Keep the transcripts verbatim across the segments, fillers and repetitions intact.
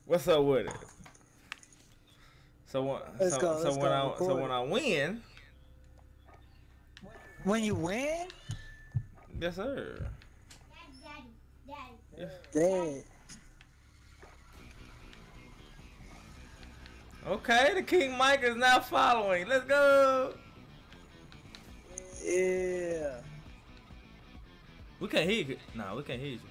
What's up with it? So when Let's so, go, so let's when go, I record so when it. I win, When you win? yes sir. Yes. Dead. Okay, the King Mike is now following. Let's go. Yeah. We can't hear you. Nah, we can't hear you.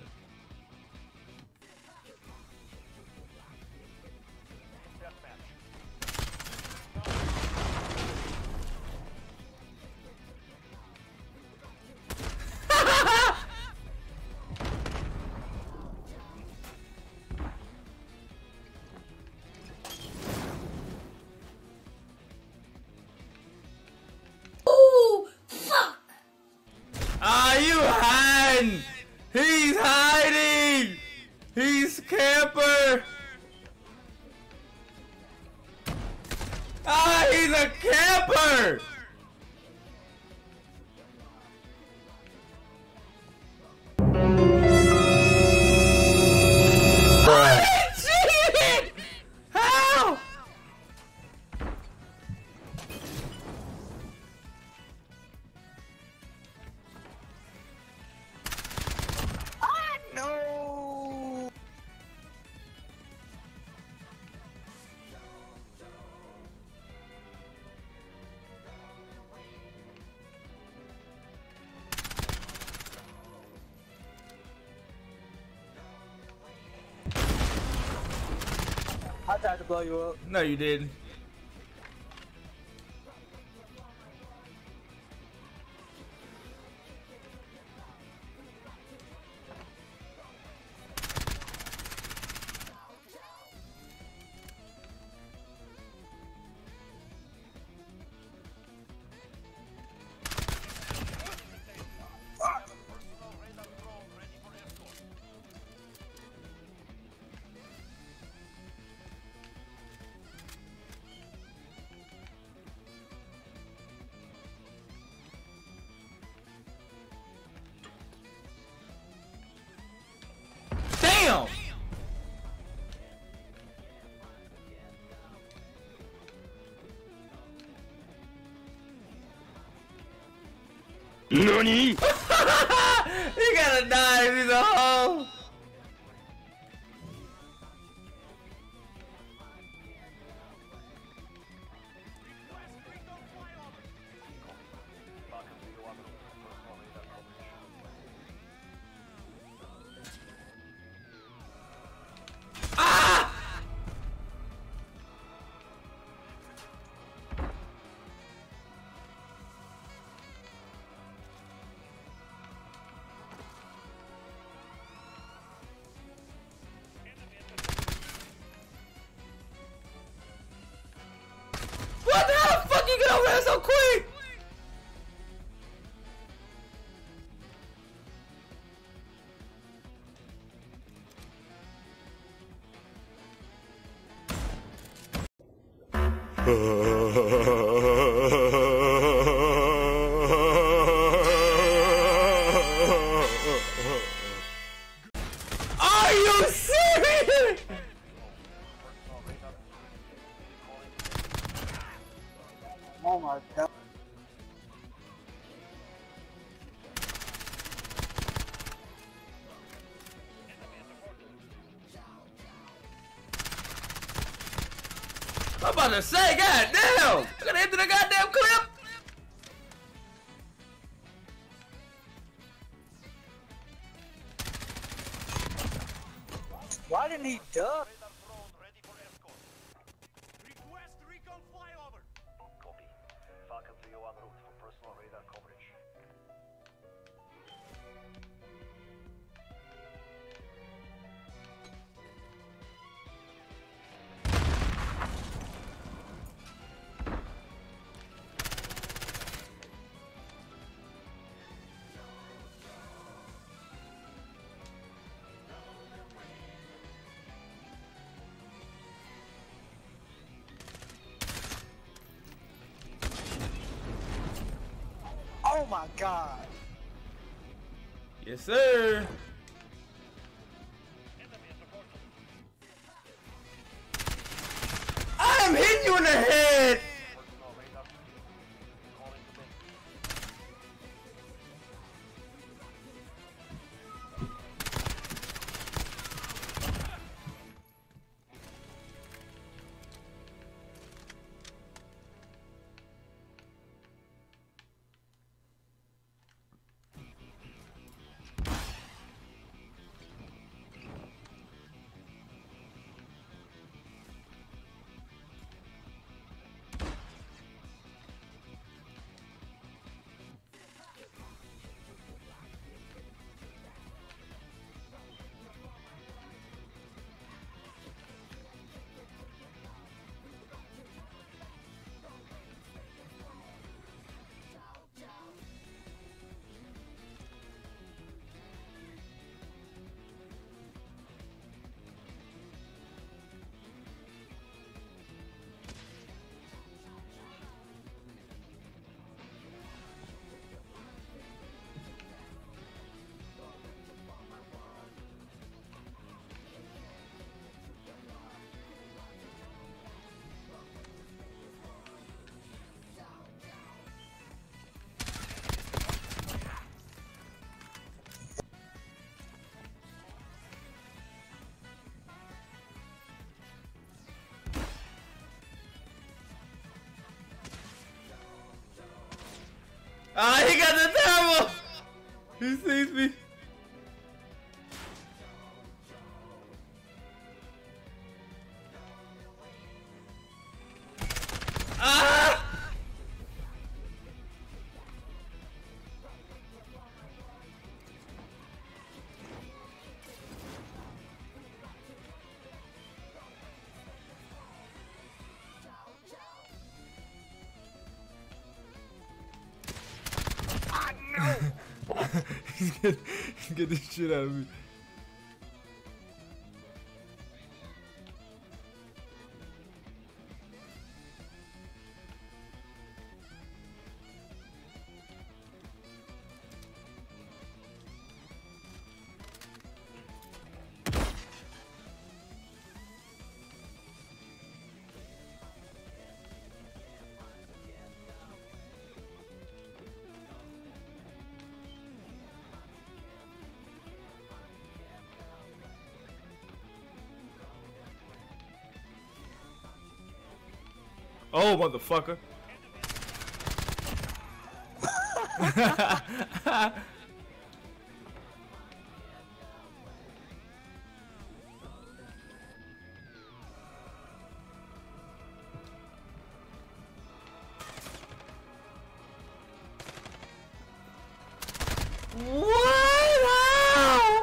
Ooh, fuck! Are you hiding? He's hiding. He's camper. Ah, he's a camper. Oh, he cheated! How? Ah, no. I tried to blow you up. No, you didn't. Damn! NANI?! He gotta die, he's a hoe! Ah! What the hell the fuck you get over there so quick? Are you serious? Oh my god. I'm about to say, goddamn! I gotta enter the goddamn clip! Why didn't he duck? Request recon flyover. Copy. Falcon three oh one route for personal radar coverage. Oh my god. Yes, sir. hitting you in the head. Personal radar. Calling to base. Ah, he got the thermal. He sees me. Ah! He's getting, he's getting the shit out of me. Oh, motherfucker. What? How?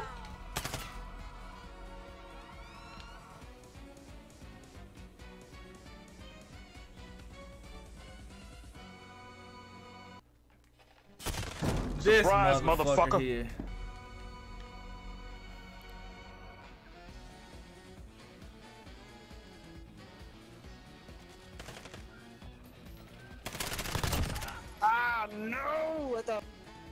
This Surprise, motherfucker, motherfucker. here. Ah, no! What the?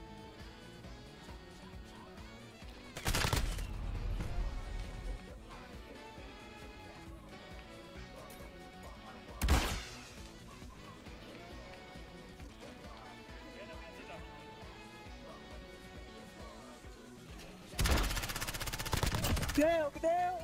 Down, down!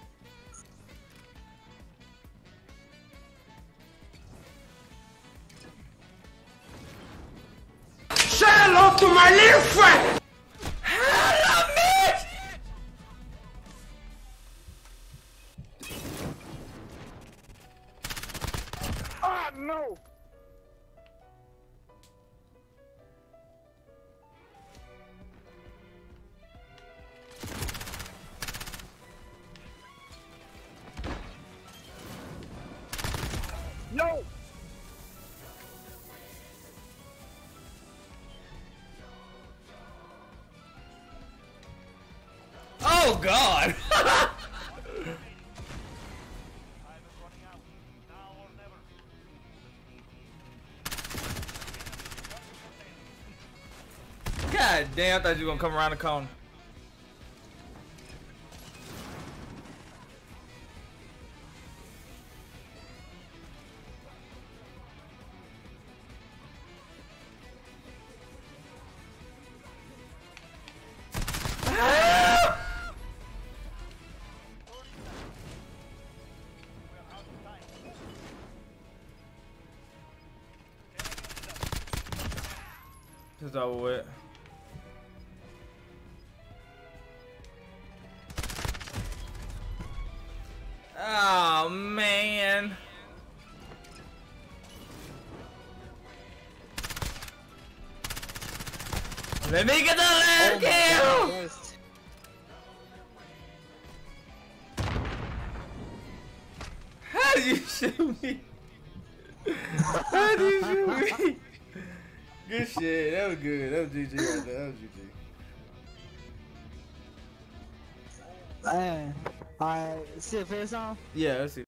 Say hello to my little friend! Hello, bitch! Ah, no! No! Oh, God! God damn, I thought you were gonna come around the corner. It's over with. Oh man. Let me get the last Oh my kill! God, yes. How did you shoot me? How did you shoot me? Good shit. That was good. That was G G right there. That was G G. Man, alright, see a face on? Yeah, let's see.